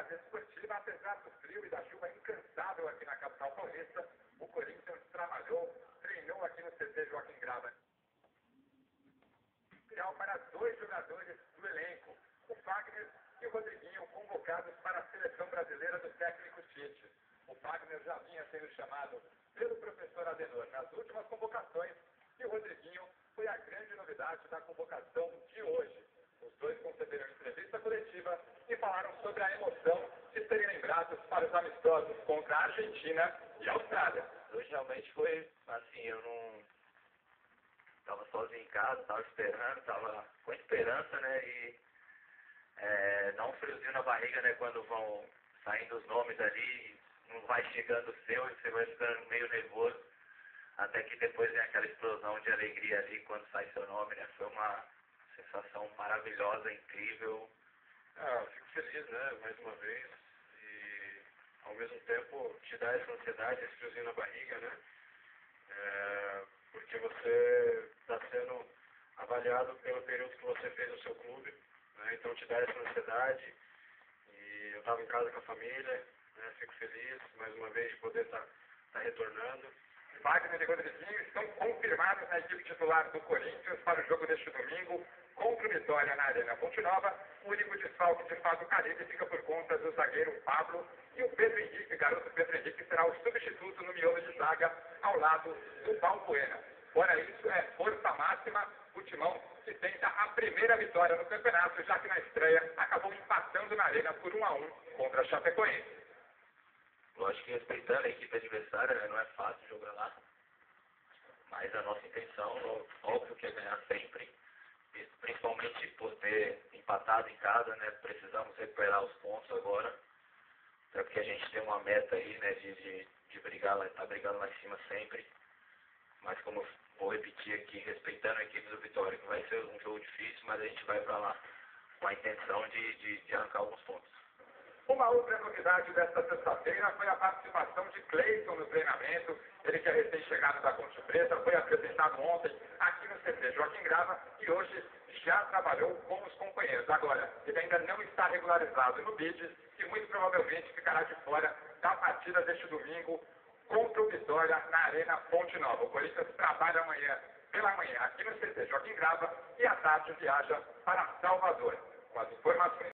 atividade esportiva, apesar do frio e da chuva incansável aqui na capital paulista, o Corinthians trabalhou, treinou aqui no CT Joaquim Grava. Para dois jogadores do elenco, o Fagner e o Rodriguinho, convocados para a seleção brasileira do técnico Tite. O Fagner já vinha sendo chamado pelo professor Adenor nas últimas convocações e o Rodriguinho foi a grande novidade da convocação de hoje. Os dois concederam entrevista coletiva e falaram sobre a emoção de serem lembrados para os amistosos contra a Argentina e a Austrália. Hoje realmente foi assim, eu não estava sozinho em casa, estava esperando, estava com esperança, né? E dá um friozinho na barriga, né? Quando vão saindo os nomes ali, não vai chegando o seu e você vai ficando meio nervoso. Até que depois vem aquela explosão de alegria ali quando sai seu nome, né? Foi uma sensação maravilhosa, incrível. Eu fico feliz, né? Mais uma vez. E ao mesmo tempo te dá essa ansiedade, esse friozinho na barriga, né? Porque você está sendo avaliado pelo período que você fez no seu clube, né? Então te dá essa ansiedade. E eu estava em casa com a família, né? Fico feliz mais uma vez de poder estar retornando. Fagner e Rodriguinho estão confirmados na equipe titular do Corinthians para o jogo deste domingo contra o Vitória na Arena Fonte Nova. O único desfalque de Fábio Carille fica por conta do zagueiro Pablo e o Pedro Henrique, garoto Pedro Henrique, será o substituto no miolo de zaga ao lado do Balbuena. Fora isso, é força máxima o Timão que tenta a primeira vitória no campeonato, já que na estreia acabou empatando na Arena por 1-1 contra a Chapecoense. Lógico que respeitando a equipe adversária, né? Não é fácil jogar lá. Mas a nossa intenção, óbvio, que é ganhar sempre. Principalmente por ter empatado em casa, né? Precisamos recuperar os pontos agora. Até porque a gente tem uma meta aí, né? De brigar lá, tá brigando lá em cima sempre. Mas como eu vou repetir aqui, respeitando a equipe do Vitória, que vai ser um jogo difícil, mas a gente vai pra lá com a intenção de arrancar alguns pontos. Uma outra novidade desta sexta-feira foi a participação de Cleiton no treinamento. Ele que é recém-chegado da Ponte Preta, foi apresentado ontem aqui no CT Joaquim Grava e hoje já trabalhou com os companheiros. Agora, ele ainda não está regularizado no BID e muito provavelmente ficará de fora da partida deste domingo contra o Vitória na Arena Fonte Nova. O Corinthians trabalha pela manhã aqui no CT Joaquim Grava e à tarde viaja para Salvador. Com as informações